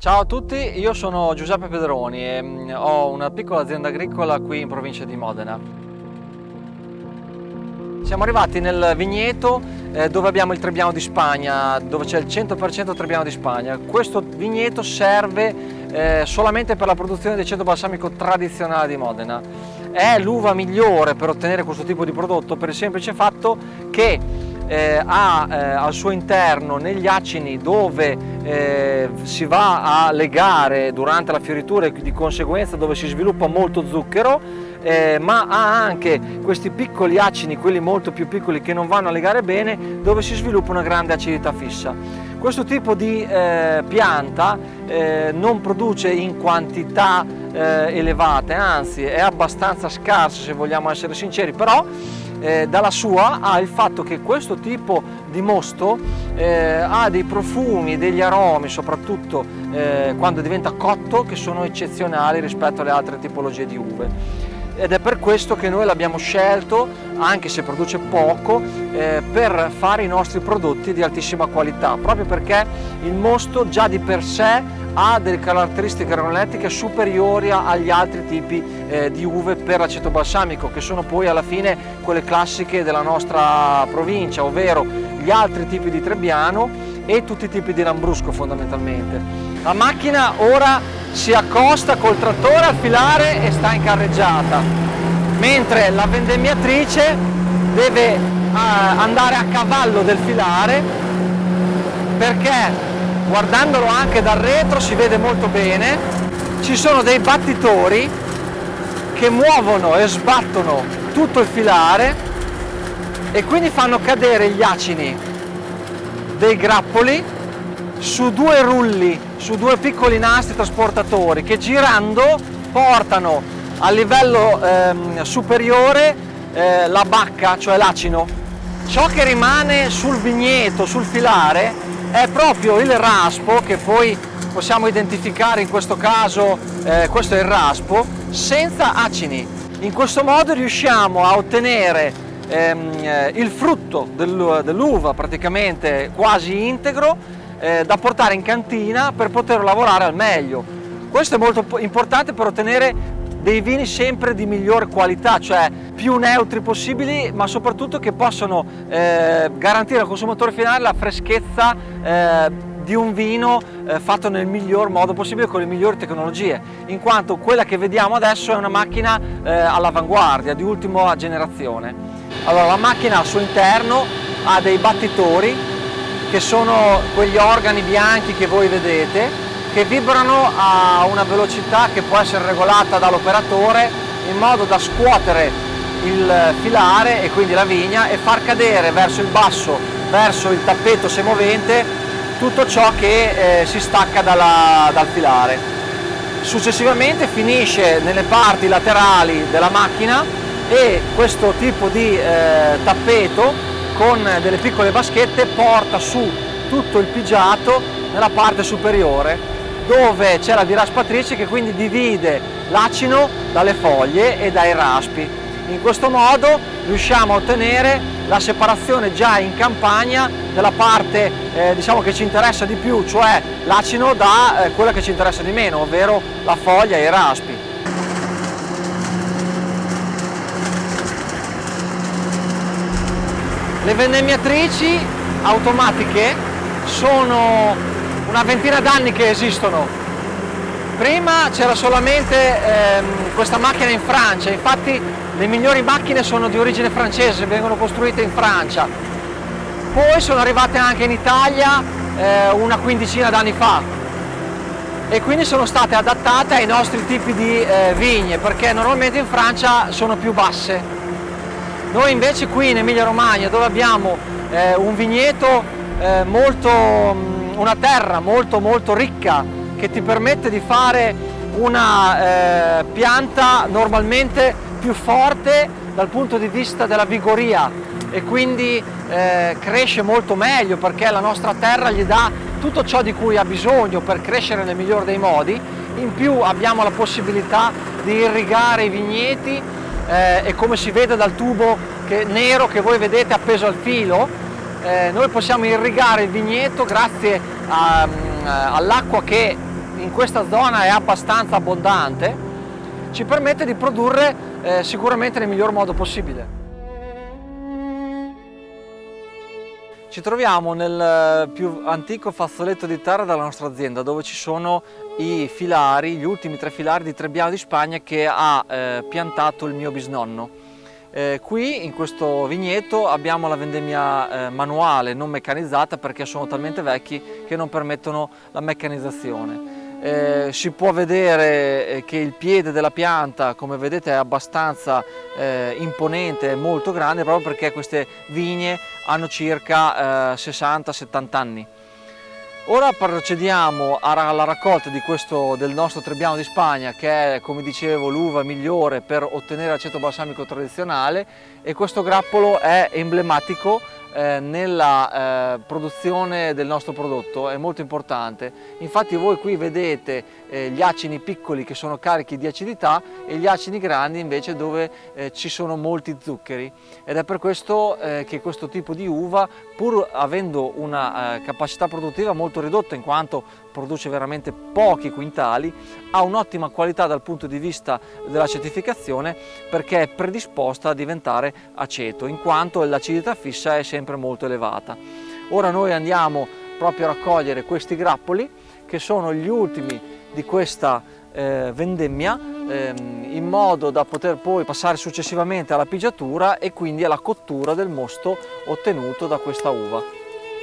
Ciao a tutti, io sono Giuseppe Pedroni e ho una piccola azienda agricola qui in provincia di Modena. Siamo arrivati nel vigneto dove abbiamo il Trebbiano di Spagna, dove c'è il 100% Trebbiano di Spagna. Questo vigneto serve solamente per la produzione di aceto balsamico tradizionale di Modena. È l'uva migliore per ottenere questo tipo di prodotto per il semplice fatto che ha al suo interno, negli acini dove si va a legare durante la fioritura e di conseguenza dove si sviluppa molto zucchero, ma ha anche questi piccoli acini, quelli molto più piccoli che non vanno a legare bene, dove si sviluppa una grande acidità fissa. Questo tipo di pianta non produce in quantità elevate, anzi è abbastanza scarsa se vogliamo essere sinceri, però dalla sua ha il fatto che questo tipo di mosto ha dei profumi, degli aromi, soprattutto quando diventa cotto, che sono eccezionali rispetto alle altre tipologie di uve. Ed è per questo che noi l'abbiamo scelto, anche se produce poco, per fare i nostri prodotti di altissima qualità, proprio perché il mosto già di per sé ha delle caratteristiche organolettiche superiori agli altri tipi di uve per aceto balsamico, che sono poi alla fine quelle classiche della nostra provincia, ovvero gli altri tipi di Trebbiano e tutti i tipi di lambrusco fondamentalmente. La macchina ora si accosta col trattore al filare e sta in carreggiata, mentre la vendemmiatrice deve andare a cavallo del filare, perché guardandolo anche dal retro si vede molto bene, ci sono dei battitori che muovono e sbattono tutto il filare e quindi fanno cadere gli acini dei grappoli su due rulli, su due piccoli nastri trasportatori che girando portano a livello superiore la bacca, cioè l'acino. Ciò che rimane sul vigneto, sul filare, è proprio il raspo, che poi possiamo identificare in questo caso, questo è il raspo, senza acini. In questo modo riusciamo a ottenere il frutto dell'uva praticamente quasi integro, da portare in cantina per poter lavorare al meglio. Questo è molto importante per ottenere dei vini sempre di miglior qualità, cioè più neutri possibili, ma soprattutto che possono garantire al consumatore finale la freschezza di un vino fatto nel miglior modo possibile con le migliori tecnologie, in quanto quella che vediamo adesso è una macchina all'avanguardia, di ultima generazione. Allora, la macchina al suo interno ha dei battitori, che sono quegli organi bianchi che voi vedete, che vibrano a una velocità che può essere regolata dall'operatore in modo da scuotere il filare e quindi la vigna e far cadere verso il basso, verso il tappeto semovente, tutto ciò che si stacca dal filare. Successivamente finisce nelle parti laterali della macchina e questo tipo di tappeto con delle piccole vaschette porta su tutto il pigiato nella parte superiore, dove c'è la diraspatrice che quindi divide l'acino dalle foglie e dai raspi. In questo modo riusciamo a ottenere la separazione già in campagna della parte diciamo che ci interessa di più, cioè l'acino, da quella che ci interessa di meno, ovvero la foglia e i raspi. Le vendemmiatrici automatiche sono una ventina d'anni che esistono. Prima c'era solamente questa macchina in Francia, infatti le migliori macchine sono di origine francese, vengono costruite in Francia. Poi sono arrivate anche in Italia una quindicina d'anni fa e quindi sono state adattate ai nostri tipi di vigne, perché normalmente in Francia sono più basse. Noi invece qui in Emilia Romagna, dove abbiamo un vigneto una terra molto ricca, che ti permette di fare una pianta normalmente più forte dal punto di vista della vigoria e quindi cresce molto meglio, perché la nostra terra gli dà tutto ciò di cui ha bisogno per crescere nel migliore dei modi. In più abbiamo la possibilità di irrigare i vigneti e come si vede dal tubo nero che voi vedete appeso al filo, noi possiamo irrigare il vigneto grazie all'acqua che in questa zona è abbastanza abbondante, ci permette di produrre sicuramente nel miglior modo possibile. Ci troviamo nel più antico fazzoletto di terra della nostra azienda, dove ci sono i filari, gli ultimi 3 filari di Trebbiano di Spagna che ha piantato il mio bisnonno. Qui in questo vigneto abbiamo la vendemmia manuale, non meccanizzata, perché sono talmente vecchi che non permettono la meccanizzazione. Si può vedere che il piede della pianta, come vedete, è abbastanza imponente, è molto grande, proprio perché queste vigne hanno circa 60-70 anni. Ora procediamo alla raccolta del nostro Trebbiano di Spagna, che è, come dicevo, l'uva migliore per ottenere l'aceto balsamico tradizionale, e questo grappolo è emblematico nella produzione del nostro prodotto, è molto importante. Infatti voi qui vedete gli acini piccoli che sono carichi di acidità e gli acini grandi invece dove ci sono molti zuccheri, ed è per questo che questo tipo di uva, pur avendo una capacità produttiva molto ridotta, in quanto produce veramente pochi quintali, ha un'ottima qualità dal punto di vista dell'acetificazione, perché è predisposta a diventare aceto, in quanto l'acidità fissa è sempre molto elevata. Ora noi andiamo proprio a raccogliere questi grappoli, che sono gli ultimi di questa vendemmia, in modo da poter poi passare successivamente alla pigiatura e quindi alla cottura del mosto ottenuto da questa uva.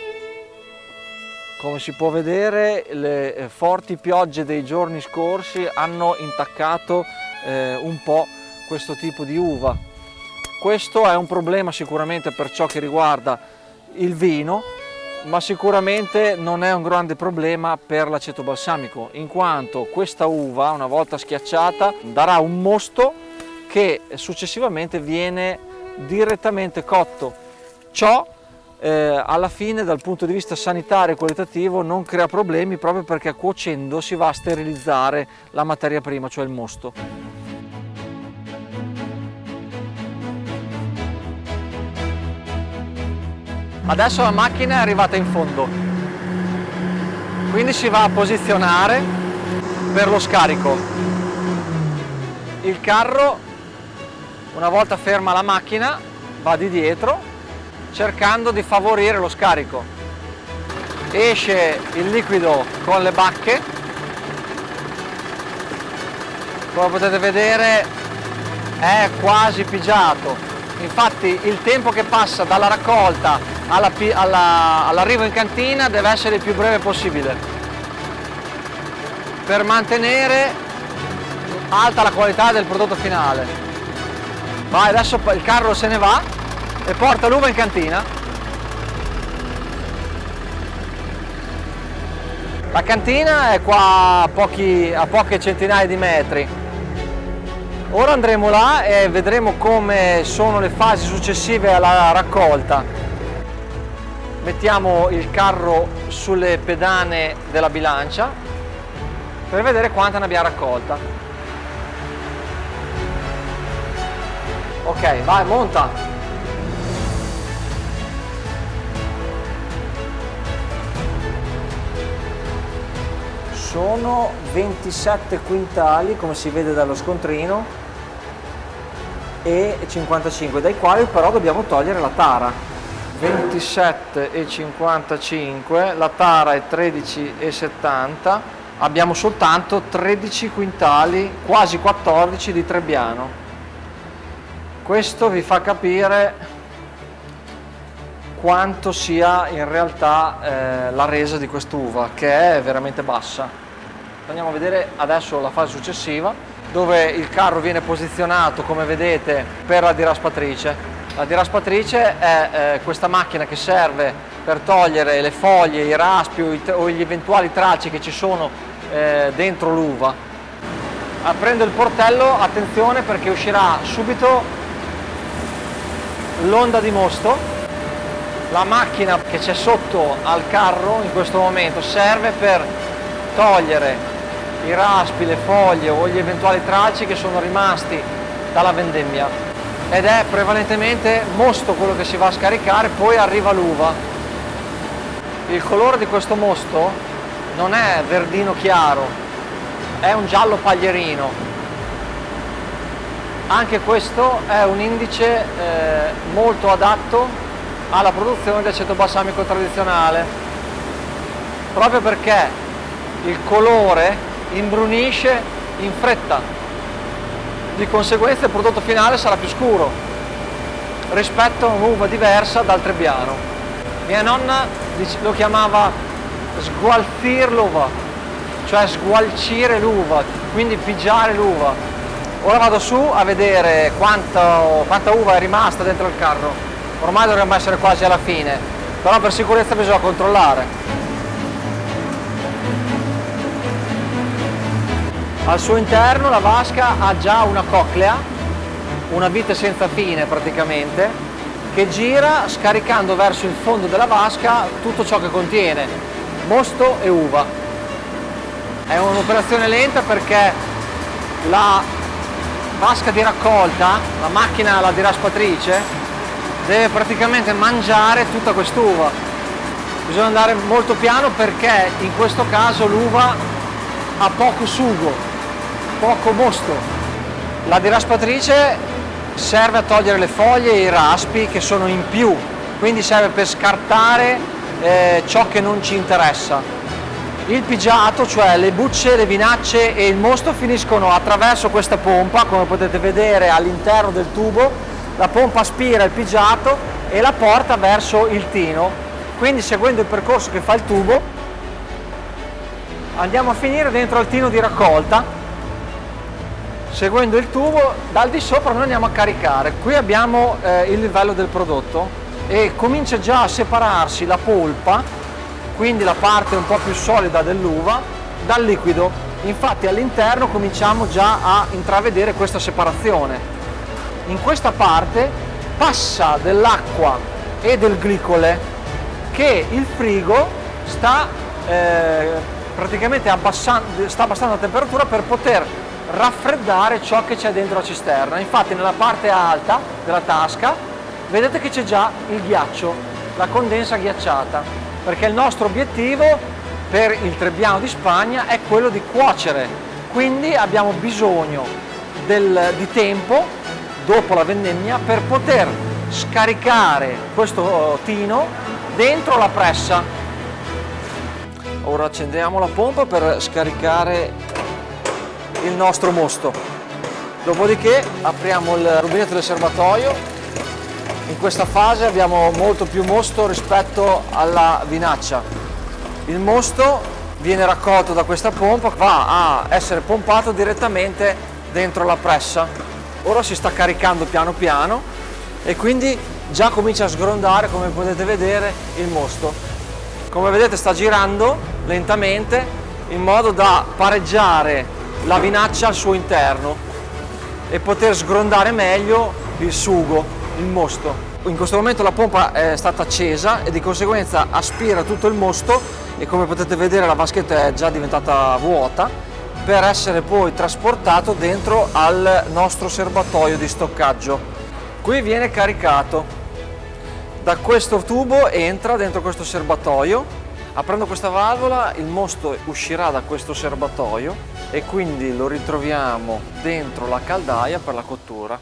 Come si può vedere, le forti piogge dei giorni scorsi hanno intaccato un po' questo tipo di uva. Questo è un problema sicuramente per ciò che riguarda il vino, ma sicuramente non è un grande problema per l'aceto balsamico, in quanto questa uva, una volta schiacciata, darà un mosto che successivamente viene direttamente cotto. Ciò alla fine, dal punto di vista sanitario e qualitativo, non crea problemi, proprio perché cuocendo si va a sterilizzare la materia prima, cioè il mosto. Adesso la macchina è arrivata in fondo, quindi si va a posizionare per lo scarico. Il carro, una volta ferma la macchina, va di dietro cercando di favorire lo scarico. Esce il liquido con le bacche, come potete vedere è quasi pigiato. Infatti il tempo che passa dalla raccolta all'arrivo in cantina deve essere il più breve possibile, per mantenere alta la qualità del prodotto finale. Vai, adesso il carro se ne va e porta l'uva in cantina. La cantina è qua a poche centinaia di metri. Ora andremo là e vedremo come sono le fasi successive alla raccolta. Mettiamo il carro sulle pedane della bilancia per vedere quanta ne abbiamo raccolta. Ok, vai, monta! Sono 27 quintali, come si vede dallo scontrino, e 55, dai quali però dobbiamo togliere la tara. 27 e 55, la tara è 13,70, abbiamo soltanto 13 quintali, quasi 14 di Trebbiano. Questo vi fa capire quanto sia in realtà la resa di quest'uva, che è veramente bassa. Andiamo a vedere adesso la fase successiva, dove il carro viene posizionato, come vedete, per la diraspatrice. La diraspatrice è questa macchina che serve per togliere le foglie, i raspi o gli eventuali tralci che ci sono dentro l'uva. Aprendo il portello, attenzione, perché uscirà subito l'onda di mosto. La macchina che c'è sotto al carro in questo momento serve per togliere i raspi, le foglie o gli eventuali tralci che sono rimasti dalla vendemmia, ed è prevalentemente mosto quello che si va a scaricare. Poi arriva l'uva. Il colore di questo mosto non è verdino chiaro, è un giallo paglierino. Anche questo è un indice molto adatto alla produzione di aceto balsamico tradizionale, proprio perché il colore imbrunisce in fretta, di conseguenza il prodotto finale sarà più scuro rispetto a un'uva diversa dal Trebbiano. Mia nonna lo chiamava sgualzir l'uva, cioè sgualcire l'uva, quindi pigiare l'uva. Ora vado su a vedere quanta uva è rimasta dentro il carro. Ormai dovremmo essere quasi alla fine, però per sicurezza bisogna controllare. Al suo interno la vasca ha già una coclea, una vite senza fine praticamente, che gira scaricando verso il fondo della vasca tutto ciò che contiene mosto e uva. È un'operazione lenta perché la vasca di raccolta, la macchina, la diraspatrice, deve praticamente mangiare tutta quest'uva. Bisogna andare molto piano perché in questo caso l'uva ha poco sugo, poco mosto. La diraspatrice serve a togliere le foglie e i raspi che sono in più, quindi serve per scartare ciò che non ci interessa. Il pigiato, cioè le bucce, le vinacce e il mosto, finiscono attraverso questa pompa, come potete vedere all'interno del tubo. La pompa aspira il pigiato e la porta verso il tino, quindi seguendo il percorso che fa il tubo andiamo a finire dentro al tino di raccolta. Seguendo il tubo dal di sopra noi andiamo a caricare. Qui abbiamo il livello del prodotto e comincia già a separarsi la polpa, quindi la parte un po' più solida dell'uva, dal liquido. Infatti all'interno cominciamo già a intravedere questa separazione. In questa parte passa dell'acqua e del glicole che il frigo sta praticamente abbassando la temperatura per poter raffreddare ciò che c'è dentro la cisterna. Infatti nella parte alta della tasca vedete che c'è già il ghiaccio, la condensa ghiacciata, perché il nostro obiettivo per il Trebbiano di Spagna è quello di cuocere, quindi abbiamo bisogno di tempo dopo la vendemmia per poter scaricare questo tino dentro la pressa. Ora accendiamo la pompa per scaricare il nostro mosto, dopodiché apriamo il rubinetto del serbatoio. In questa fase abbiamo molto più mosto rispetto alla vinaccia. Il mosto viene raccolto da questa pompa, va a essere pompato direttamente dentro la pressa. Ora si sta caricando piano piano e quindi già comincia a sgrondare, come potete vedere, il mosto. Come vedete sta girando lentamente in modo da pareggiare la vinaccia al suo interno e poter sgrondare meglio il sugo, il mosto. In questo momento la pompa è stata accesa e di conseguenza aspira tutto il mosto e come potete vedere la vaschetta è già diventata vuota per essere poi trasportato dentro al nostro serbatoio di stoccaggio. Qui viene caricato da questo tubo, entra dentro questo serbatoio. Aprendo questa valvola il mosto uscirà da questo serbatoio e quindi lo ritroviamo dentro la caldaia per la cottura.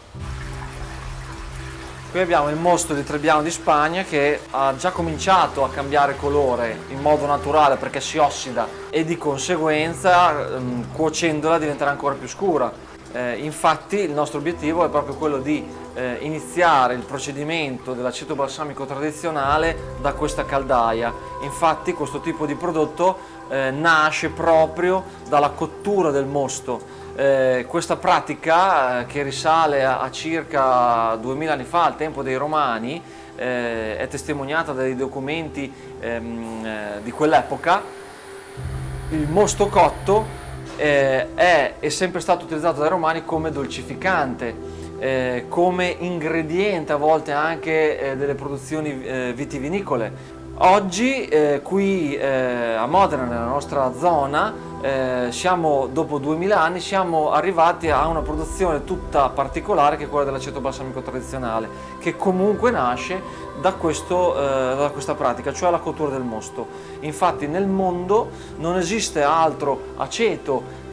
Qui abbiamo il mosto di Trebbiano di Spagna che ha già cominciato a cambiare colore in modo naturale perché si ossida e di conseguenza cuocendola diventerà ancora più scura. Infatti il nostro obiettivo è proprio quello di iniziare il procedimento dell'aceto balsamico tradizionale da questa caldaia. Infatti questo tipo di prodotto nasce proprio dalla cottura del mosto. Questa pratica che risale a circa 2000 anni fa, al tempo dei Romani, è testimoniata dai documenti di quell'epoca. Il mosto cotto è sempre stato utilizzato dai Romani come dolcificante, come ingrediente a volte anche delle produzioni vitivinicole. Oggi qui a Modena, nella nostra zona, dopo 2000 anni siamo arrivati a una produzione tutta particolare che è quella dell'aceto balsamico tradizionale, che comunque nasce da questa pratica, cioè la cottura del mosto. Infatti nel mondo non esiste altro aceto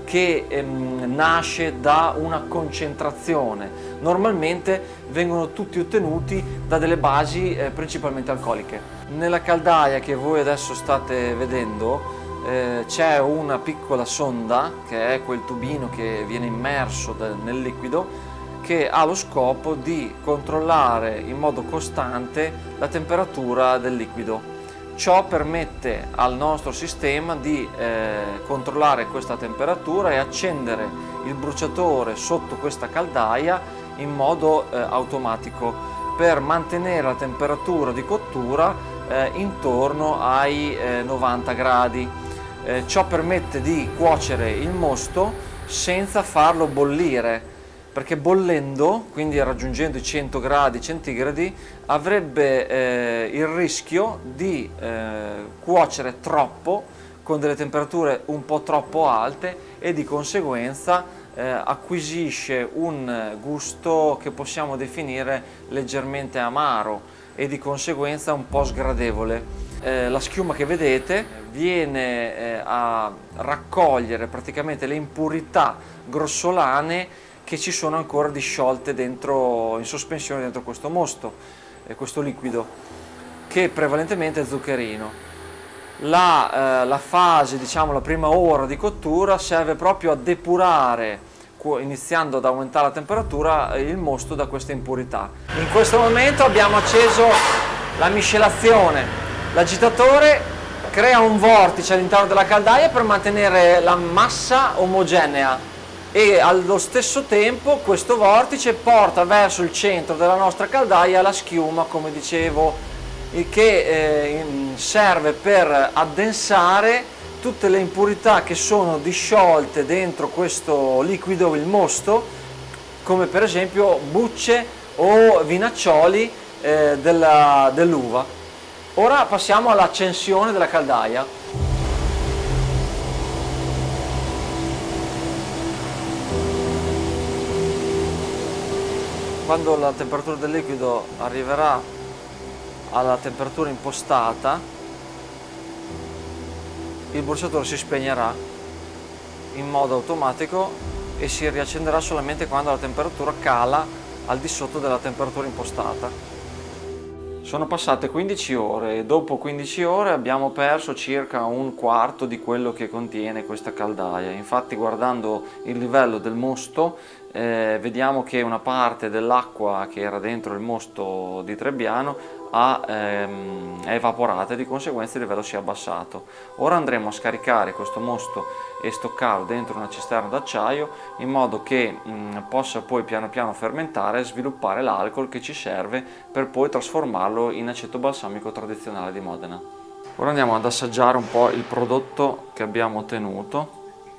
che nasce da una concentrazione. Normalmente vengono tutti ottenuti da delle basi principalmente alcoliche. Nella caldaia che voi adesso state vedendo c'è una piccola sonda, che è quel tubino che viene immerso nel liquido, che ha lo scopo di controllare in modo costante la temperatura del liquido. Ciò permette al nostro sistema di controllare questa temperatura e accendere il bruciatore sotto questa caldaia in modo automatico per mantenere la temperatura di cottura intorno ai 90 gradi. Ciò permette di cuocere il mosto senza farlo bollire, perché bollendo, quindi raggiungendo i 100 gradi centigradi, avrebbe il rischio di cuocere troppo con delle temperature un po' troppo alte e di conseguenza acquisisce un gusto che possiamo definire leggermente amaro e di conseguenza un po' sgradevole. La schiuma che vedete viene a raccogliere praticamente le impurità grossolane che ci sono ancora disciolte dentro, in sospensione dentro questo mosto, questo liquido, che prevalentemente è zuccherino. La fase, diciamo la prima ora di cottura, serve proprio a depurare, iniziando ad aumentare la temperatura, il mosto da queste impurità. In questo momento abbiamo acceso la miscelazione. L'agitatore crea un vortice all'interno della caldaia per mantenere la massa omogenea e allo stesso tempo questo vortice porta verso il centro della nostra caldaia la schiuma, come dicevo, che serve per addensare tutte le impurità che sono disciolte dentro questo liquido, il mosto, come per esempio bucce o vinaccioli dell'uva. Ora passiamo all'accensione della caldaia. Quando la temperatura del liquido arriverà alla temperatura impostata, il bruciatore si spegnerà in modo automatico e si riaccenderà solamente quando la temperatura cala al di sotto della temperatura impostata. Sono passate 15 ore e dopo 15 ore abbiamo perso circa un quarto di quello che contiene questa caldaia. Infatti, guardando il livello del mosto, vediamo che una parte dell'acqua che era dentro il mosto di Trebbiano è evaporata e di conseguenza il livello si è abbassato. Ora andremo a scaricare questo mosto e stoccarlo dentro una cisterna d'acciaio in modo che possa poi piano piano fermentare e sviluppare l'alcol che ci serve per poi trasformarlo in aceto balsamico tradizionale di Modena. Ora andiamo ad assaggiare un po' il prodotto che abbiamo ottenuto.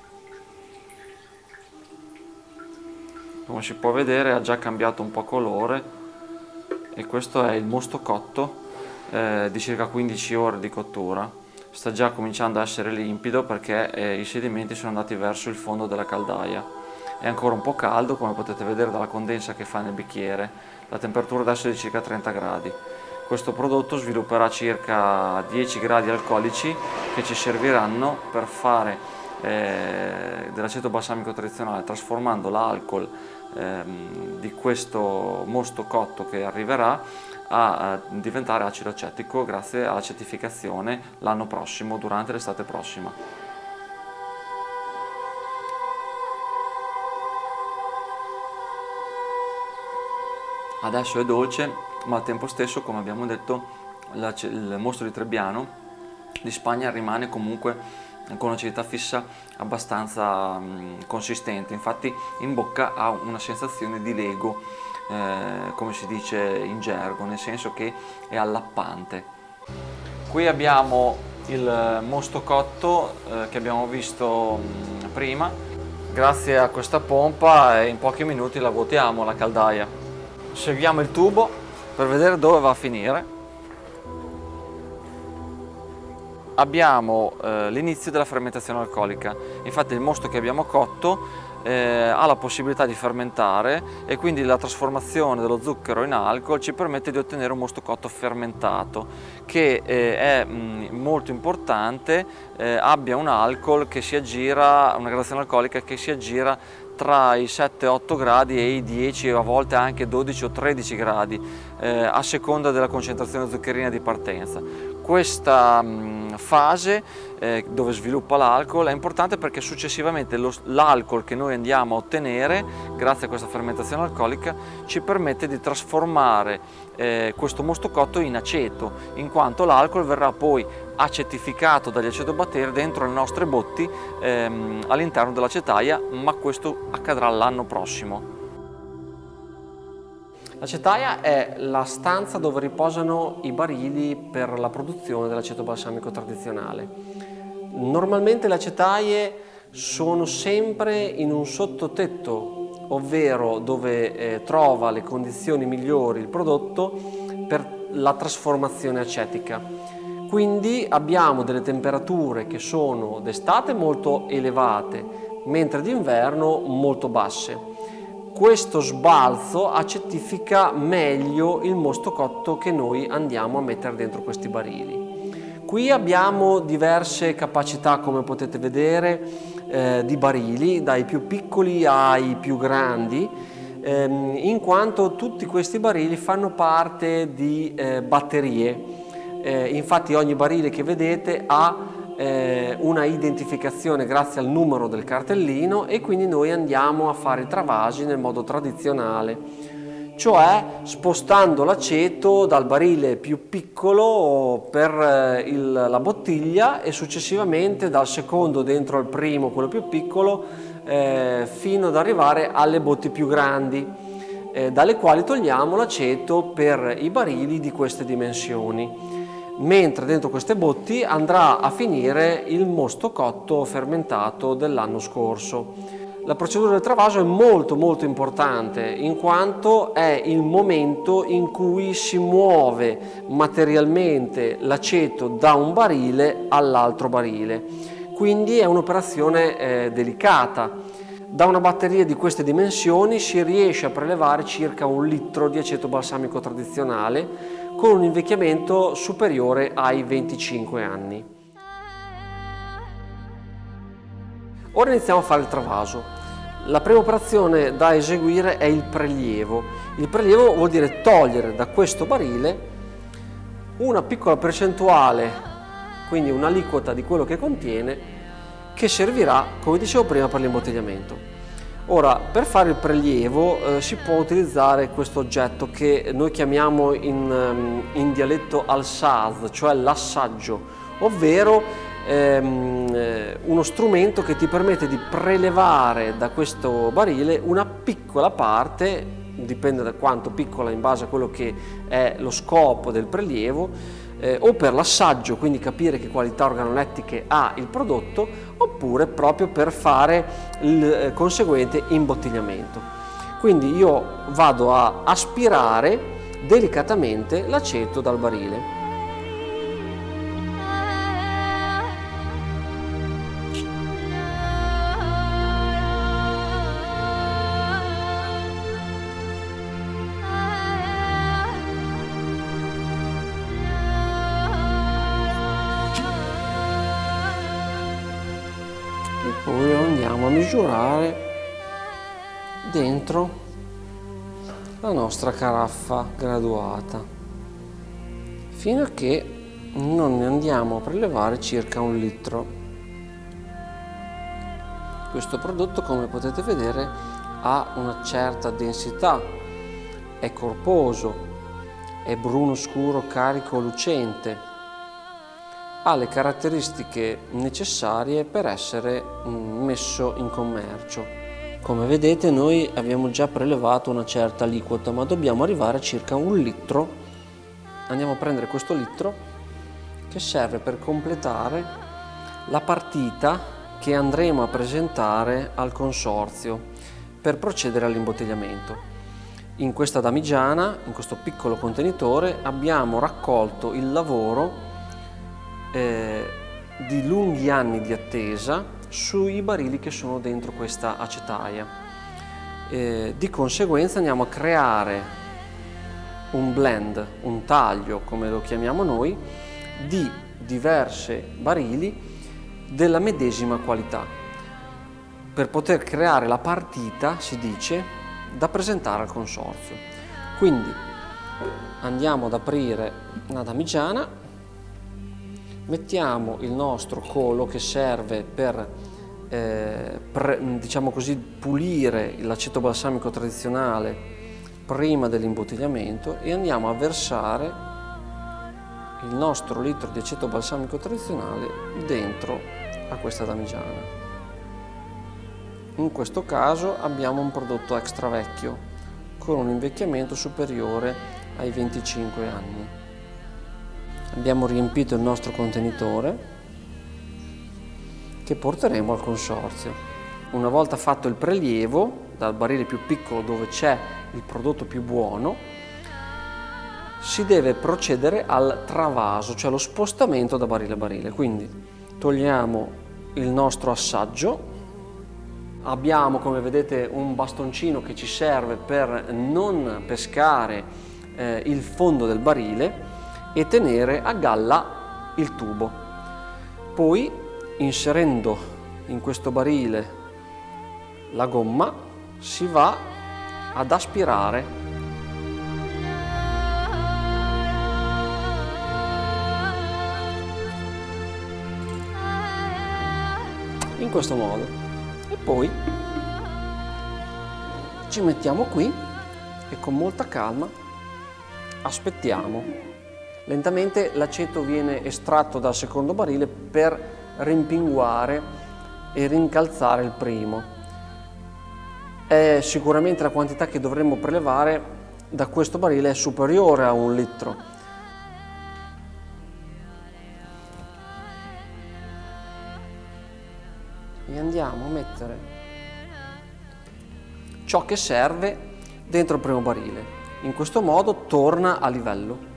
Come si può vedere ha già cambiato un po' colore e questo è il mosto cotto di circa 15 ore di cottura. Sta già cominciando a essere limpido perché i sedimenti sono andati verso il fondo della caldaia. È ancora un po' caldo, come potete vedere dalla condensa che fa nel bicchiere. La temperatura adesso è di circa 30 gradi. Questo prodotto svilupperà circa 10 gradi alcolici che ci serviranno per fare dell'aceto balsamico tradizionale, trasformando l'alcol di questo mosto cotto che arriverà a diventare acido acetico grazie all'acetificazione l'anno prossimo, durante l'estate prossima. Adesso è dolce, ma al tempo stesso, come abbiamo detto, il mosto di Trebbiano di Spagna rimane comunque con un'acidità fissa abbastanza consistente. Infatti in bocca ha una sensazione di lego, come si dice in gergo, nel senso che è allappante. Qui abbiamo il mosto cotto che abbiamo visto prima. Grazie a questa pompa in pochi minuti la vuotiamo la caldaia. Seguiamo il tubo per vedere dove va a finire. Abbiamo l'inizio della fermentazione alcolica. Infatti il mosto che abbiamo cotto ha la possibilità di fermentare e quindi la trasformazione dello zucchero in alcol ci permette di ottenere un mosto cotto fermentato che è molto importante, abbia un alcol che si aggira, una gradazione alcolica che si aggira tra i 7-8 gradi e i 10, a volte anche 12 o 13 gradi a seconda della concentrazione zuccherina di partenza. Questa fase dove sviluppa l'alcol è importante perché successivamente l'alcol che noi andiamo a ottenere grazie a questa fermentazione alcolica ci permette di trasformare questo mosto cotto in aceto, in quanto l'alcol verrà poi acetificato dagli acetobatteri dentro le nostre botti all'interno dell'acetaia, ma questo accadrà l'anno prossimo. L'acetaia è la stanza dove riposano i barili per la produzione dell'aceto balsamico tradizionale. Normalmente le acetaie sono sempre in un sottotetto, ovvero dove trova le condizioni migliori il prodotto per la trasformazione acetica. Quindi abbiamo delle temperature che sono d'estate molto elevate, mentre d'inverno molto basse. Questo sbalzo acetifica meglio il mosto cotto che noi andiamo a mettere dentro questi barili. Qui abbiamo diverse capacità, come potete vedere, di barili, dai più piccoli ai più grandi, in quanto tutti questi barili fanno parte di batterie. Infatti ogni barile che vedete ha una identificazione grazie al numero del cartellino e quindi noi andiamo a fare i travasi nel modo tradizionale, cioè spostando l'aceto dal barile più piccolo per la bottiglia e successivamente dal secondo dentro al primo, quello più piccolo, fino ad arrivare alle botti più grandi, dalle quali togliamo l'aceto per i barili di queste dimensioni. Mentre dentro queste botti andrà a finire il mosto cotto fermentato dell'anno scorso. La procedura del travaso è molto importante, in quanto è il momento in cui si muove materialmente l'aceto da un barile all'altro barile, quindi è un'operazione delicata. Da una batteria di queste dimensioni si riesce a prelevare circa 1 litro di aceto balsamico tradizionale con un invecchiamento superiore ai 25 anni. Ora iniziamo a fare il travaso. La prima operazione da eseguire è il prelievo. Il prelievo vuol dire togliere da questo barile una piccola percentuale, quindi un'aliquota di quello che contiene, che servirà, come dicevo prima, per l'imbottigliamento. Ora, per fare il prelievo si può utilizzare questo oggetto che noi chiamiamo in dialetto alsaz, cioè l'assaggio, ovvero uno strumento che ti permette di prelevare da questo barile una piccola parte, dipende da quanto piccola in base a quello che è lo scopo del prelievo, o per l'assaggio, quindi capire che qualità organolettiche ha il prodotto, oppure proprio per fare il conseguente imbottigliamento. Quindi io vado a aspirare delicatamente l'aceto dal barile. Poi lo andiamo a misurare dentro la nostra caraffa graduata fino a che non ne andiamo a prelevare circa 1 litro. Questo prodotto, come potete vedere, ha una certa densità, è corposo, è bruno scuro, carico, lucente, ha le caratteristiche necessarie per essere messo in commercio. Come vedete noi abbiamo già prelevato una certa aliquota, ma dobbiamo arrivare a circa 1 litro. Andiamo a prendere questo litro che serve per completare la partita che andremo a presentare al consorzio per procedere all'imbottigliamento. In questa damigiana, in questo piccolo contenitore, abbiamo raccolto il lavoro di lunghi anni di attesa sui barili che sono dentro questa acetaia. Di conseguenza andiamo a creare un blend, un taglio come lo chiamiamo noi, di diversi barili della medesima qualità, per poter creare la partita, si dice, da presentare al consorzio. Quindi andiamo ad aprire una damigiana, mettiamo il nostro colo che serve per diciamo così, pulire l'aceto balsamico tradizionale prima dell'imbottigliamento, e andiamo a versare il nostro litro di aceto balsamico tradizionale dentro a questa damigiana. In questo caso abbiamo un prodotto extra vecchio con un invecchiamento superiore ai 25 anni. Abbiamo riempito il nostro contenitore che porteremo al consorzio. Una volta fatto il prelievo dal barile più piccolo dove c'è il prodotto più buono, si deve procedere al travaso, cioè lo spostamento da barile a barile. Quindi togliamo il nostro assaggio, abbiamo, come vedete, un bastoncino che ci serve per non pescare il fondo del barile e tenere a galla il tubo. Poi, inserendo in questo barile la gomma, si va ad aspirare in questo modo, e poi ci mettiamo qui e con molta calma aspettiamo. Lentamente l'aceto viene estratto dal secondo barile per rimpinguare e rincalzare il primo. Sicuramente la quantità che dovremmo prelevare da questo barile è superiore a 1 litro. E andiamo a mettere ciò che serve dentro il primo barile. In questo modo torna a livello.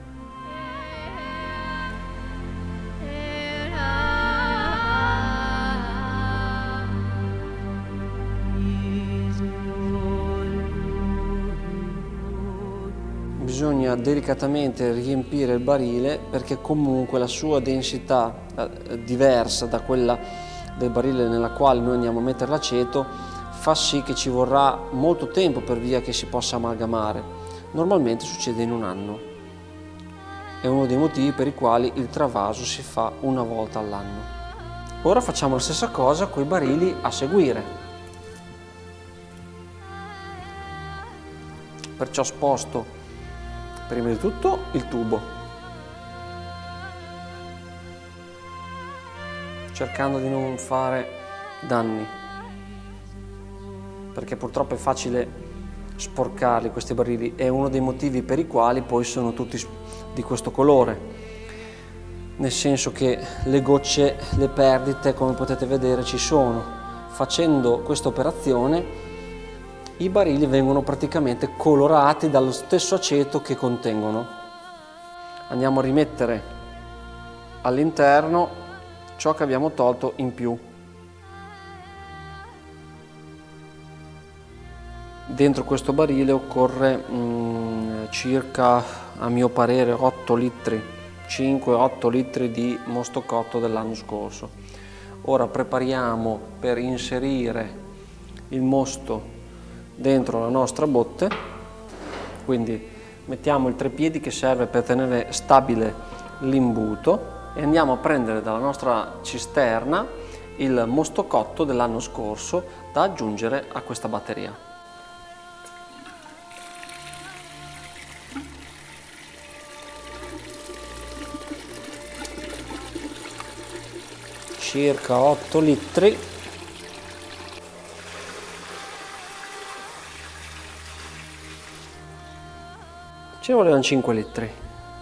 Bisogna delicatamente riempire il barile, perché comunque la sua densità diversa da quella del barile nella quale noi andiamo a mettere l'aceto fa sì che ci vorrà molto tempo per via che si possa amalgamare. Normalmente succede in 1 anno. È uno dei motivi per i quali il travaso si fa una volta all'anno. Ora facciamo la stessa cosa con i barili a seguire. Perciò sposto prima di tutto il tubo, cercando di non fare danni, perché purtroppo è facile sporcarli questi barili. È uno dei motivi per i quali poi sono tutti di questo colore, nel senso che le gocce, le perdite, come potete vedere, ci sono. Facendo questa operazione i barili vengono praticamente colorati dallo stesso aceto che contengono. Andiamo a rimettere all'interno ciò che abbiamo tolto in più. Dentro questo barile occorre circa, a mio parere, 8 litri, 5-8 litri di mosto cotto dell'anno scorso. Ora prepariamo per inserire il mosto dentro la nostra botte, quindi mettiamo il treppiedi che serve per tenere stabile l'imbuto e andiamo a prendere dalla nostra cisterna il mosto cotto dell'anno scorso da aggiungere a questa batteria. Circa 8 litri. Ci volevano 5 litri.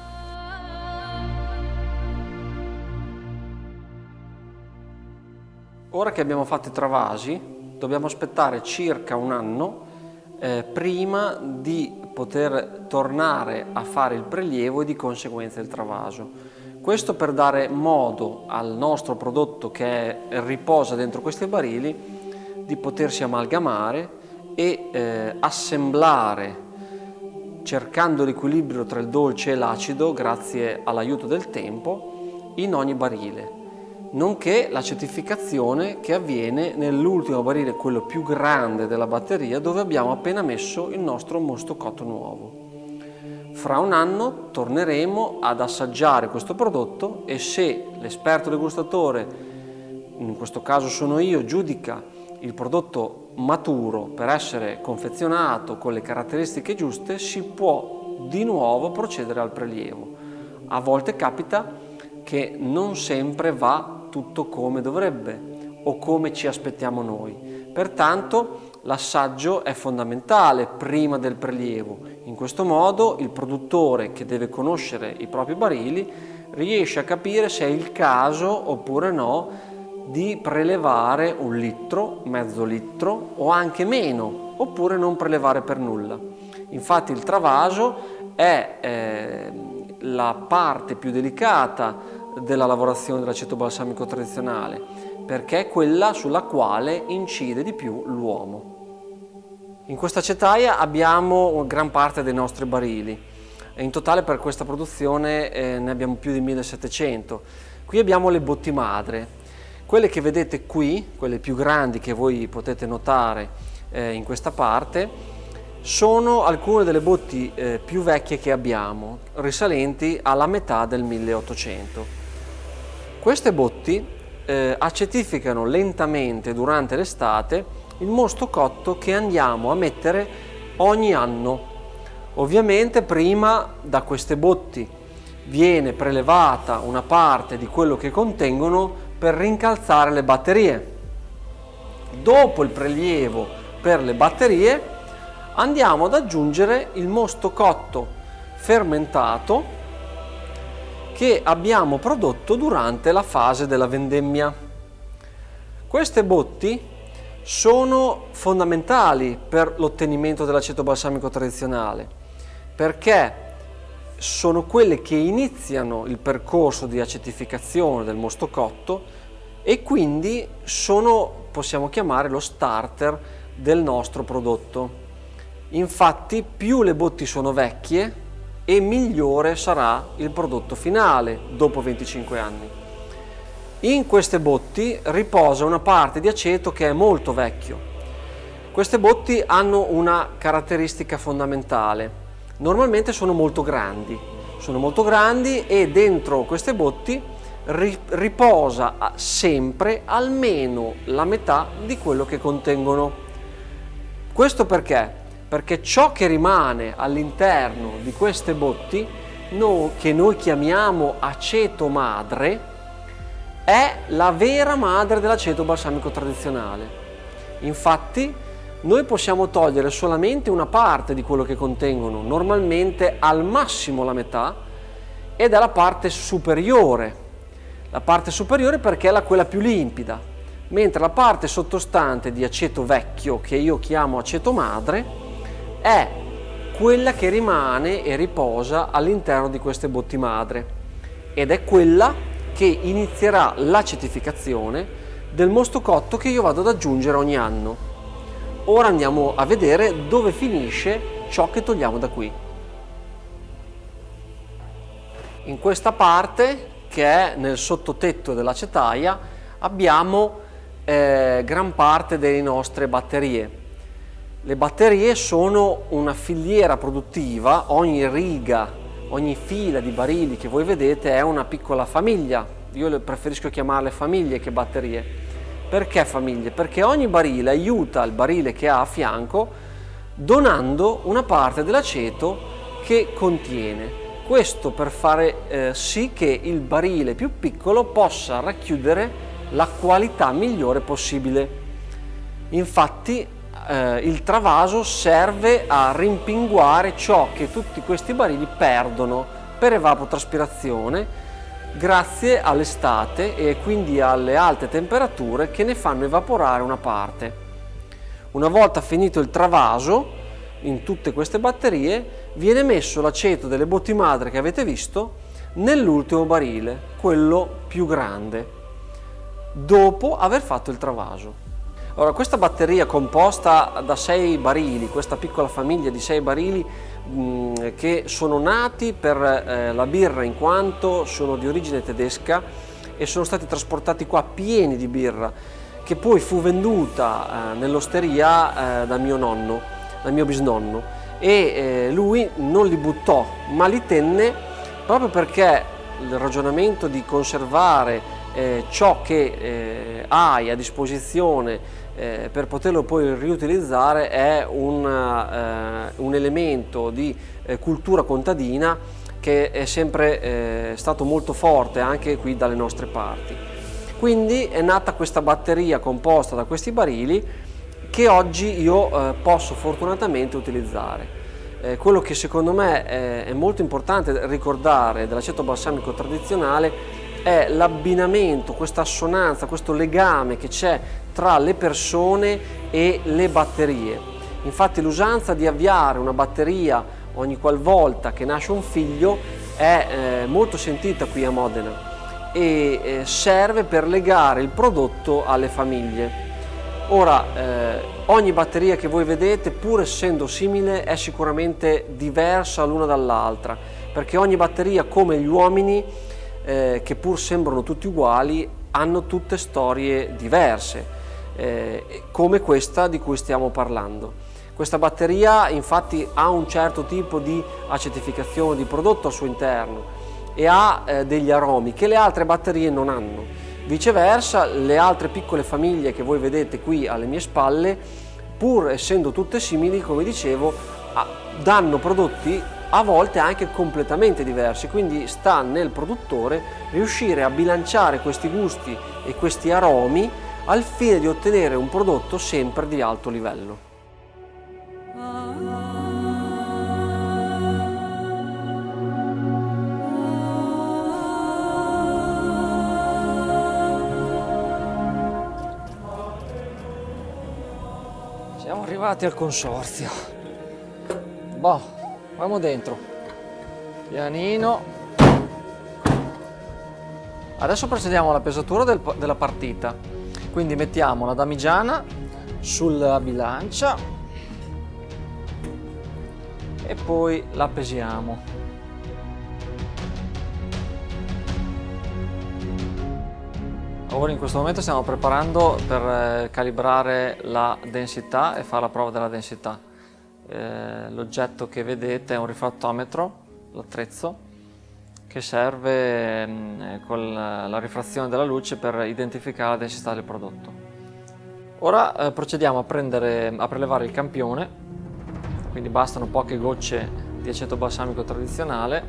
Ora che abbiamo fatto i travasi, dobbiamo aspettare circa 1 anno prima di poter tornare a fare il prelievo e di conseguenza il travaso. Questo per dare modo al nostro prodotto che riposa dentro questi barili di potersi amalgamare e assemblare, cercando l'equilibrio tra il dolce e l'acido grazie all'aiuto del tempo in ogni barile, nonché l'acetificazione che avviene nell'ultimo barile, quello più grande della batteria, dove abbiamo appena messo il nostro mosto cotto nuovo. Fra un anno torneremo ad assaggiare questo prodotto e se l'esperto degustatore, in questo caso sono io, giudica il prodotto maturo per essere confezionato con le caratteristiche giuste, si può di nuovo procedere al prelievo. A volte capita che non sempre va tutto come dovrebbe o come ci aspettiamo noi. Pertanto l'assaggio è fondamentale prima del prelievo. In questo modo il produttore, che deve conoscere i propri barili, riesce a capire se è il caso oppure no di prelevare 1 litro, mezzo litro o anche meno, oppure non prelevare per nulla. Infatti il travaso è la parte più delicata della lavorazione dell'aceto balsamico tradizionale, perché è quella sulla quale incide di più l'uomo. In questa acetaia abbiamo gran parte dei nostri barili e in totale per questa produzione ne abbiamo più di 1700. Qui abbiamo le botti madre, quelle che vedete qui, quelle più grandi che voi potete notare in questa parte, sono alcune delle botti più vecchie che abbiamo, risalenti alla metà del 1800. Queste botti acetificano lentamente durante l'estate il mosto cotto che andiamo a mettere ogni anno. Ovviamente prima da queste botti viene prelevata una parte di quello che contengono per rincalzare le batterie. Dopo il prelievo per le batterie andiamo ad aggiungere il mosto cotto fermentato che abbiamo prodotto durante la fase della vendemmia. Queste botti sono fondamentali per l'ottenimento dell'aceto balsamico tradizionale, perché sono quelle che iniziano il percorso di acetificazione del mosto cotto e quindi possiamo chiamare lo starter del nostro prodotto. Infatti più le botti sono vecchie e migliore sarà il prodotto finale dopo 25 anni. In queste botti riposa una parte di aceto che è molto vecchio. Queste botti hanno una caratteristica fondamentale: normalmente sono molto grandi e dentro queste botti riposa sempre almeno la metà di quello che contengono. Questo perché? Perché ciò che rimane all'interno di queste botti, che noi chiamiamo aceto madre, è la vera madre dell'aceto balsamico tradizionale. Infatti noi possiamo togliere solamente una parte di quello che contengono, normalmente al massimo la metà, ed è la parte superiore. La parte superiore perché è quella più limpida, mentre la parte sottostante di aceto vecchio, che io chiamo aceto madre, è quella che rimane e riposa all'interno di queste botti madre, ed è quella che inizierà l'acetificazione del mosto cotto che io vado ad aggiungere ogni anno. Ora andiamo a vedere dove finisce ciò che togliamo da qui. In questa parte, che è nel sottotetto dell'acetaia, abbiamo gran parte delle nostre batterie. Le batterie sono una filiera produttiva, ogni riga, ogni fila di barili che voi vedete è una piccola famiglia. Io preferisco chiamarle famiglie che batterie. Perché famiglie? Perché ogni barile aiuta il barile che ha a fianco donando una parte dell'aceto che contiene. Questo per fare sì che il barile più piccolo possa racchiudere la qualità migliore possibile. Infatti il travaso serve a rimpinguare ciò che tutti questi barili perdono per evapotranspirazione grazie all'estate e quindi alle alte temperature che ne fanno evaporare una parte. Una volta finito il travaso in tutte queste batterie viene messo l'aceto delle botti madre che avete visto nell'ultimo barile, quello più grande, dopo aver fatto il travaso. Ora, questa batteria composta da 6 barili, questa piccola famiglia di 6 barili che sono nati per la birra in quanto sono di origine tedesca e sono stati trasportati qua pieni di birra, che poi fu venduta nell'osteria da mio bisnonno, e lui non li buttò ma li tenne proprio perché il ragionamento di conservare ciò che hai a disposizione per poterlo poi riutilizzare è un elemento di cultura contadina che è sempre stato molto forte anche qui dalle nostre parti. Quindi è nata questa batteria composta da questi barili che oggi io posso fortunatamente utilizzare. Quello che secondo me è molto importante ricordare dell'aceto balsamico tradizionale è l'abbinamento, questa assonanza, questo legame che c'è tra le persone e le batterie. Infatti l'usanza di avviare una batteria ogni qualvolta che nasce un figlio è molto sentita qui a Modena e serve per legare il prodotto alle famiglie. Ora, ogni batteria che voi vedete, pur essendo simile, è sicuramente diversa l'una dall'altra, perché ogni batteria, come gli uomini, che pur sembrano tutti uguali, hanno tutte storie diverse, come questa di cui stiamo parlando. Questa batteria infatti ha un certo tipo di acetificazione di prodotto al suo interno e ha degli aromi che le altre batterie non hanno. Viceversa, le altre piccole famiglie che voi vedete qui alle mie spalle, pur essendo tutte simili, come dicevo, danno prodotti a volte anche completamente diversi, quindi sta nel produttore riuscire a bilanciare questi gusti e questi aromi al fine di ottenere un prodotto sempre di alto livello. Siamo arrivati al consorzio. Boh, andiamo dentro. Pianino. Adesso procediamo alla pesatura della partita. Quindi mettiamo la damigiana sulla bilancia e poi la pesiamo. Ora in questo momento stiamo preparando per calibrare la densità e fare la prova della densità. L'oggetto che vedete è un rifrattometro, l'attrezzo, che serve con la rifrazione della luce per identificare la densità del prodotto. Ora procediamo a prelevare il campione, quindi bastano poche gocce di aceto balsamico tradizionale.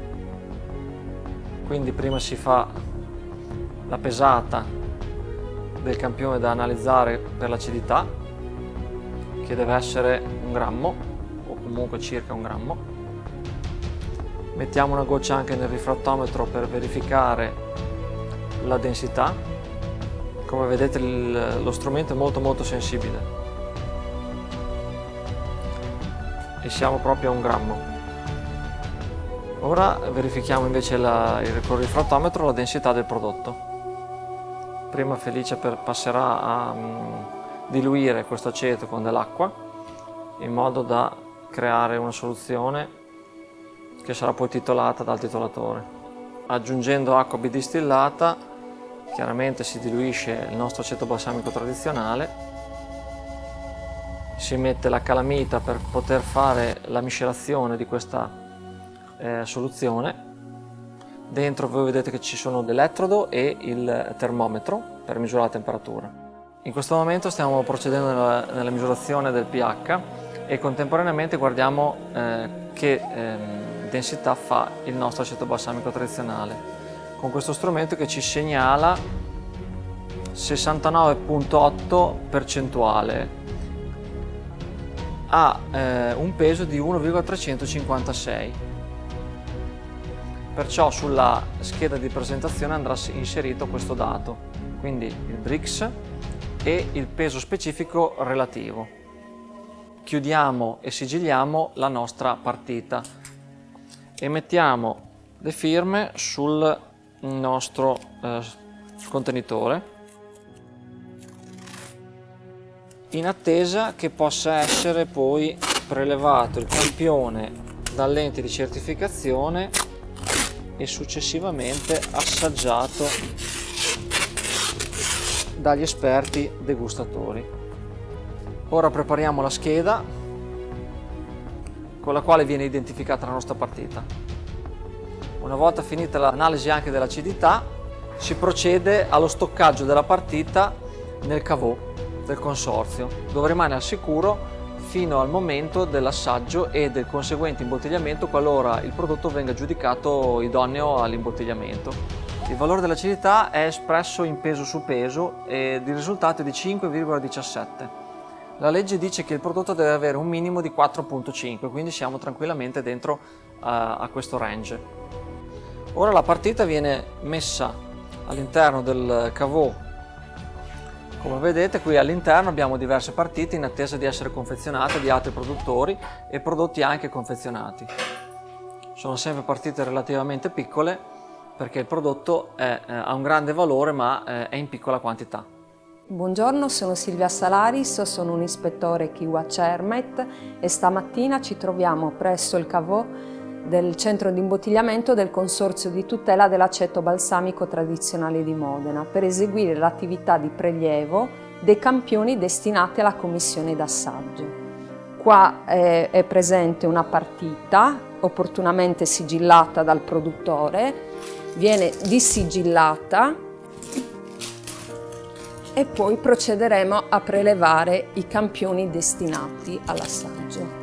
Quindi prima si fa la pesata del campione da analizzare per l'acidità, che deve essere 1 grammo o comunque circa 1 grammo. Mettiamo una goccia anche nel rifrattometro per verificare la densità. Come vedete lo strumento è molto sensibile e siamo proprio a 1 grammo. Ora verifichiamo invece col rifrattometro la densità del prodotto. Prima Felice passerà a diluire questo aceto con dell'acqua in modo da creare una soluzione che sarà poi titolata dal titolatore. Aggiungendo acqua bidistillata chiaramente si diluisce il nostro aceto balsamico tradizionale, si mette la calamita per poter fare la miscelazione di questa soluzione. Dentro voi vedete che ci sono l'elettrodo e il termometro per misurare la temperatura. In questo momento stiamo procedendo nella misurazione del pH e contemporaneamente guardiamo che densità fa il nostro aceto balsamico tradizionale con questo strumento che ci segnala 69,8 percentuale, ha un peso di 1,356, perciò sulla scheda di presentazione andrà inserito questo dato, quindi il Brix e il peso specifico relativo. Chiudiamo e sigilliamo la nostra partita e mettiamo le firme sul nostro contenitore, in attesa che possa essere poi prelevato il campione dall'ente di certificazione e successivamente assaggiato dagli esperti degustatori. Ora prepariamo la scheda con la quale viene identificata la nostra partita. Una volta finita l'analisi anche dell'acidità, si procede allo stoccaggio della partita nel caveau del consorzio, dove rimane al sicuro fino al momento dell'assaggio e del conseguente imbottigliamento qualora il prodotto venga giudicato idoneo all'imbottigliamento. Il valore dell'acidità è espresso in peso su peso ed il risultato è di 5,17. La legge dice che il prodotto deve avere un minimo di 4,5, quindi siamo tranquillamente dentro a questo range. Ora la partita viene messa all'interno del caveau. Come vedete, qui all'interno abbiamo diverse partite in attesa di essere confezionate di altri produttori e prodotti anche confezionati. Sono sempre partite relativamente piccole perché il prodotto ha un grande valore ma è in piccola quantità. Buongiorno, sono Silvia Salaris, sono un ispettore Kiwa Cermet e stamattina ci troviamo presso il caveau del centro di imbottigliamento del Consorzio di tutela dell'aceto balsamico tradizionale di Modena per eseguire l'attività di prelievo dei campioni destinati alla commissione d'assaggio. Qua è presente una partita opportunamente sigillata dal produttore, viene dissigillata e poi procederemo a prelevare i campioni destinati all'assaggio.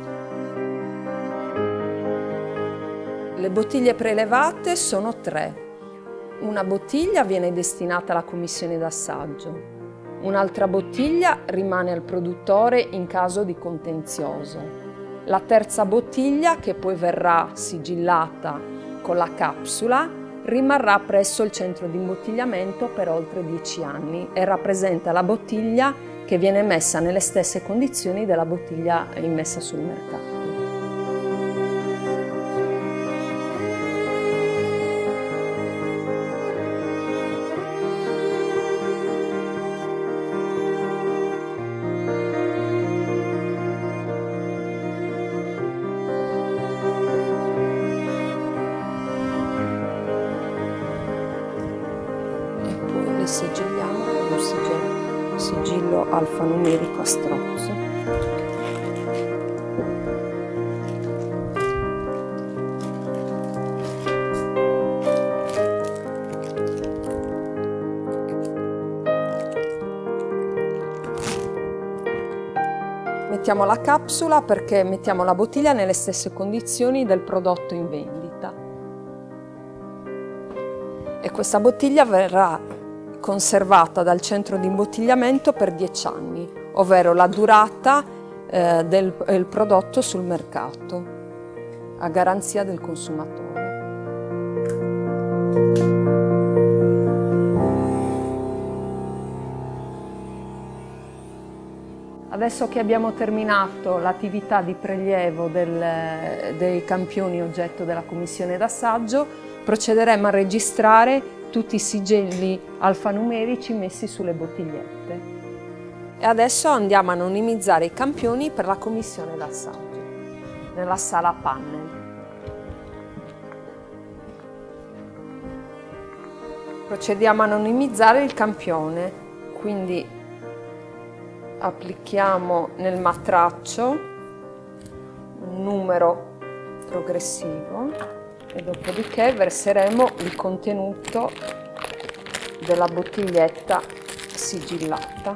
Le bottiglie prelevate sono 3. Una bottiglia viene destinata alla commissione d'assaggio, un'altra bottiglia rimane al produttore in caso di contenzioso. La terza bottiglia, che poi verrà sigillata con la capsula, rimarrà presso il centro di imbottigliamento per oltre 10 anni e rappresenta la bottiglia che viene messa nelle stesse condizioni della bottiglia immessa sul mercato. Le sigilliamo con un sigillo alfanumerico a strozzo. Mettiamo la capsula perché mettiamo la bottiglia nelle stesse condizioni del prodotto in vendita. E questa bottiglia verrà conservata dal centro di imbottigliamento per 10 anni, ovvero la durata del prodotto sul mercato, a garanzia del consumatore. Adesso che abbiamo terminato l'attività di prelievo dei campioni oggetto della commissione d'assaggio, procederemo a registrare tutti i sigilli alfanumerici messi sulle bottigliette. E adesso andiamo a anonimizzare i campioni per la commissione d'assaggio, nella sala panel. Procediamo a anonimizzare il campione, quindi applichiamo nel matraccio un numero progressivo e dopodiché verseremo il contenuto della bottiglietta sigillata.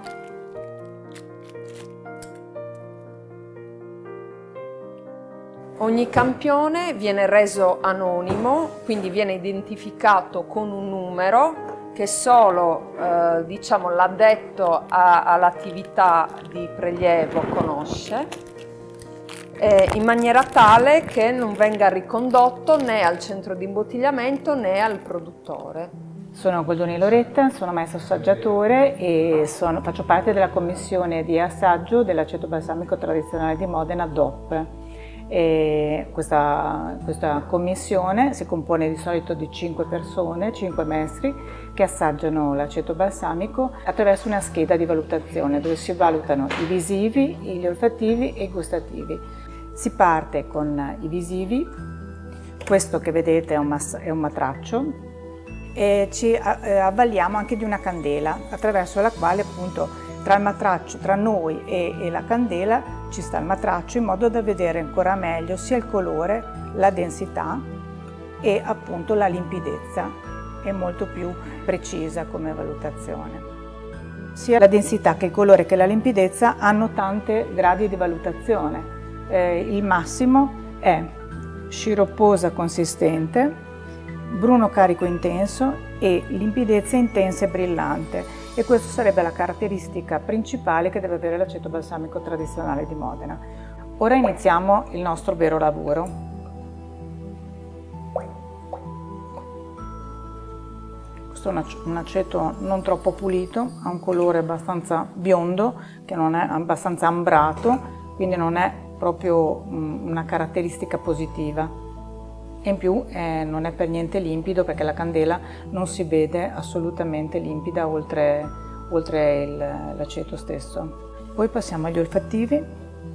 Ogni campione viene reso anonimo, quindi viene identificato con un numero che solo l'addetto all'attività di prelievo conosce, in maniera tale che non venga ricondotto né al centro di imbottigliamento né al produttore. Sono Goldoni Loretta, sono maestro assaggiatore e faccio parte della commissione di assaggio dell'aceto balsamico tradizionale di Modena DOP. E questa commissione si compone di solito di 5 persone, 5 maestri, che assaggiano l'aceto balsamico attraverso una scheda di valutazione dove si valutano i visivi, gli olfattivi e i gustativi. Si parte con i visivi, questo che vedete è un matraccio, e ci avvaliamo anche di una candela attraverso la quale appunto tra il matraccio, tra noi e la candela ci sta il matraccio in modo da vedere ancora meglio sia il colore, la densità e appunto la limpidezza. È molto più precisa come valutazione. Sia la densità che il colore che la limpidezza hanno tanti gradi di valutazione. Il massimo è sciropposa consistente, bruno carico intenso e limpidezza intensa e brillante. E questa sarebbe la caratteristica principale che deve avere l'aceto balsamico tradizionale di Modena. Ora iniziamo il nostro vero lavoro. Questo è un aceto non troppo pulito, ha un colore abbastanza biondo, che non è abbastanza ambrato, quindi non è proprio una caratteristica positiva. E in più non è per niente limpido perché la candela non si vede assolutamente limpida oltre l'aceto stesso. Poi passiamo agli olfattivi.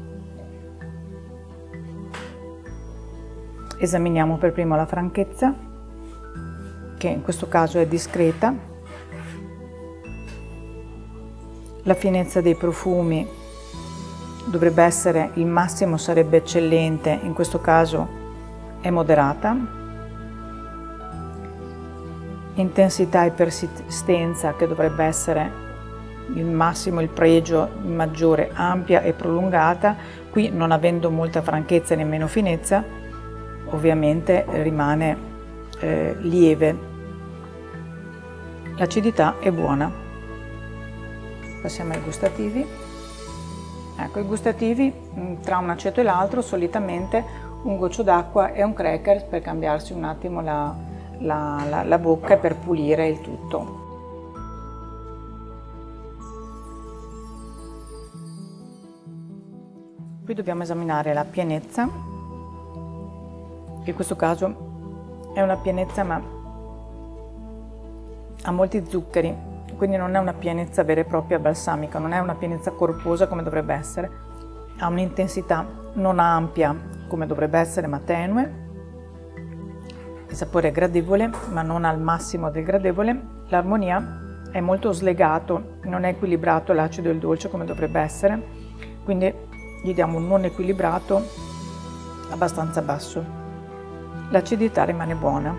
Esaminiamo per primo la franchezza, che in questo caso è discreta. La finezza dei profumi dovrebbe essere, il massimo sarebbe eccellente, in questo caso è moderata. Intensità e persistenza, che dovrebbe essere il massimo, il pregio, il maggiore, ampia e prolungata. Qui, non avendo molta franchezza e nemmeno finezza, ovviamente rimane lieve. L'acidità è buona. Passiamo ai gustativi. Ecco, i gustativi tra un aceto e l'altro solitamente un goccio d'acqua e un cracker per cambiarsi un attimo la bocca e per pulire il tutto. Qui dobbiamo esaminare la pienezza, che in questo caso è una pienezza ma ha molti zuccheri, quindi non è una pienezza vera e propria balsamica, non è una pienezza corposa come dovrebbe essere. Ha un'intensità non ampia come dovrebbe essere, ma tenue. Il sapore è gradevole, ma non al massimo del gradevole. L'armonia è molto slegato, non è equilibrato l'acido e il dolce come dovrebbe essere, quindi gli diamo un non equilibrato abbastanza basso. L'acidità rimane buona.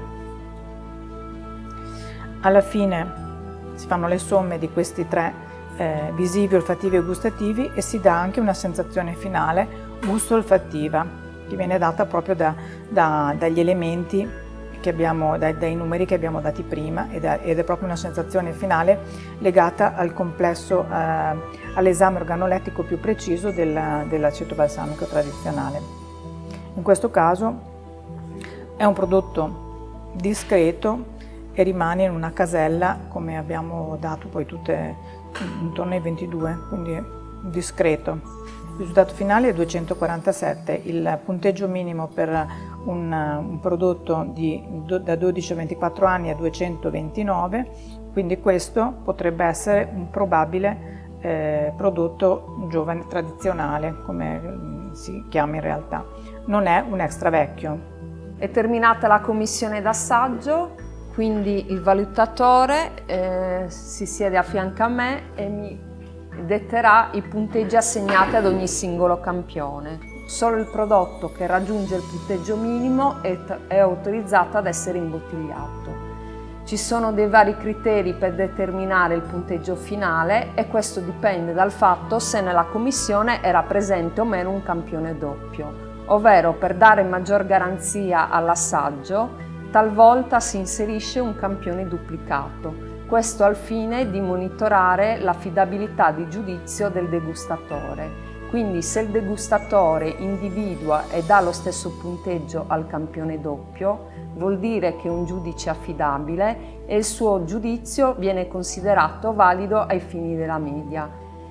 Alla fine si fanno le somme di questi tre visivi, olfattivi e gustativi e si dà anche una sensazione finale gusto-olfattiva che viene data proprio dagli elementi che abbiamo, dai numeri che abbiamo dati prima ed è proprio una sensazione finale legata al complesso, all'esame organolettico più preciso dell'aceto balsamico tradizionale. In questo caso è un prodotto discreto e rimane in una casella come abbiamo dato poi tutte intorno ai 22, quindi discreto. Il risultato finale è 247, il punteggio minimo per un prodotto da 12 a 24 anni è 229, quindi questo potrebbe essere un probabile prodotto giovane tradizionale, come si chiama in realtà. Non è un extra vecchio. È terminata la commissione d'assaggio, quindi il valutatore si siede a fianco a me e mi detterà i punteggi assegnati ad ogni singolo campione. Solo il prodotto che raggiunge il punteggio minimo è autorizzato ad essere imbottigliato. Ci sono dei vari criteri per determinare il punteggio finale e questo dipende dal fatto se nella commissione era presente o meno un campione doppio, ovvero per dare maggior garanzia all'assaggio talvolta si inserisce un campione duplicato. Questo al fine di monitorare l'affidabilità di giudizio del degustatore. Quindi se il degustatore individua e dà lo stesso punteggio al campione doppio, vuol dire che è un giudice affidabile e il suo giudizio viene considerato valido ai fini della media.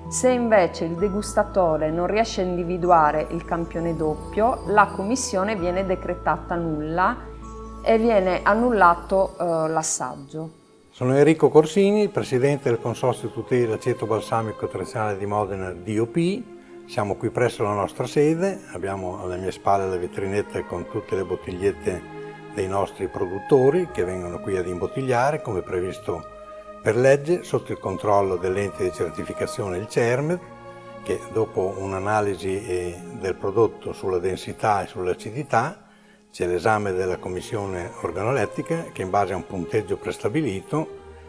Se invece il degustatore non riesce a individuare il campione doppio, la commissione viene decretata nulla e viene annullato l'assaggio. Sono Enrico Corsini, presidente del Consorzio Tutela Aceto Balsamico Tradizionale di Modena DOP. Siamo qui presso la nostra sede, abbiamo alle mie spalle le vetrinette con tutte le bottigliette dei nostri produttori che vengono qui ad imbottigliare come previsto per legge sotto il controllo dell'ente di certificazione, il CERMED, che dopo un'analisi del prodotto sulla densità e sull'acidità c'è l'esame della commissione organolettica che in base a un punteggio prestabilito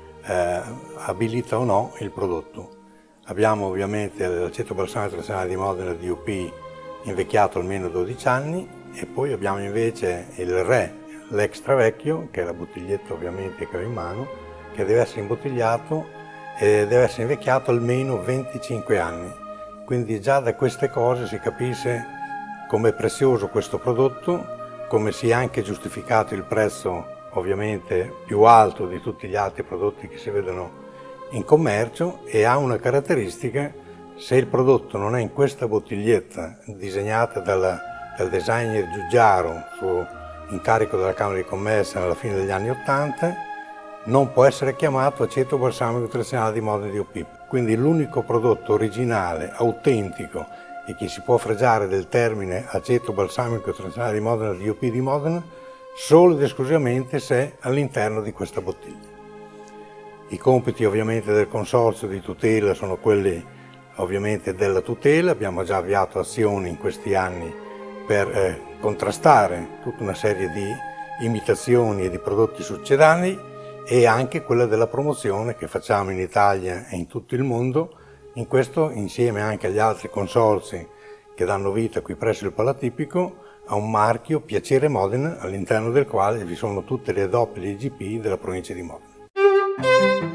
abilita o no il prodotto. Abbiamo ovviamente l'aceto balsamico tradizionale di Modena DOP invecchiato almeno 12 anni e poi abbiamo invece il Re, l'extra vecchio, che è la bottiglietta ovviamente che ho in mano, che deve essere imbottigliato e deve essere invecchiato almeno 25 anni. Quindi già da queste cose si capisce com'è prezioso questo prodotto, come sia anche giustificato il prezzo ovviamente più alto di tutti gli altri prodotti che si vedono in commercio, e ha una caratteristica: se il prodotto non è in questa bottiglietta disegnata dal designer Giugiaro su incarico della Camera di Commercio alla fine degli anni 80, non può essere chiamato aceto balsamico tradizionale di Modena DOP. Quindi l'unico prodotto originale, autentico e che si può fregiare del termine aceto balsamico tradizionale di Modena DOP di Modena solo ed esclusivamente se è all'interno di questa bottiglia. I compiti ovviamente del consorzio di tutela sono quelli ovviamente della tutela. Abbiamo già avviato azioni in questi anni per contrastare tutta una serie di imitazioni e di prodotti succedanei, e anche quella della promozione che facciamo in Italia e in tutto il mondo, in questo insieme anche agli altri consorzi che danno vita qui presso il Palatipico a un marchio Piacere Modena, all'interno del quale vi sono tutte le doppie IGP della provincia di Modena.